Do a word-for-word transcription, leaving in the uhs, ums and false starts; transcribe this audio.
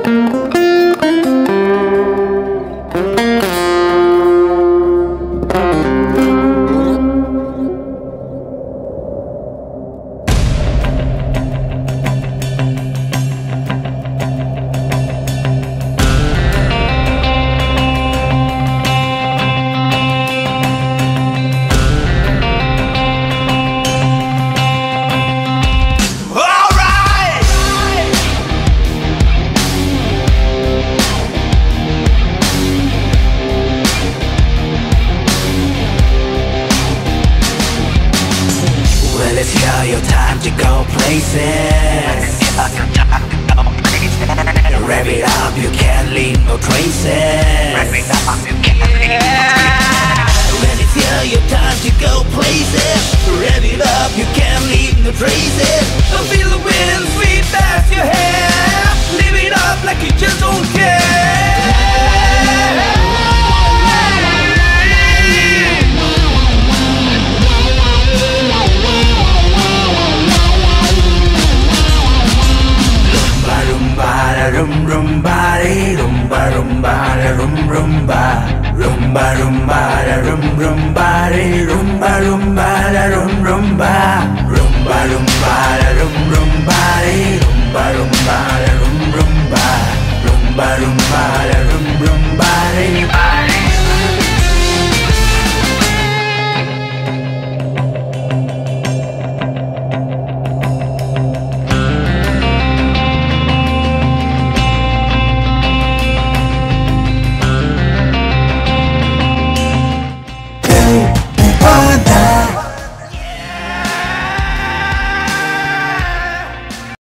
Wrap it up, you can't leave no traces. Wrap it up, you can't leave no traces. When it's here, your time to go places. Wrap it up, you can't leave no traces. I feel the wind sweep past your hair. Live it up like you just don't care. Rum rum ba de rum ba rum ba da rum rum ba rum ba rum ba da rum rum ba de rum ba rum ba da rum rum ba rum ba rum ba da rum rum ba de rum ba rum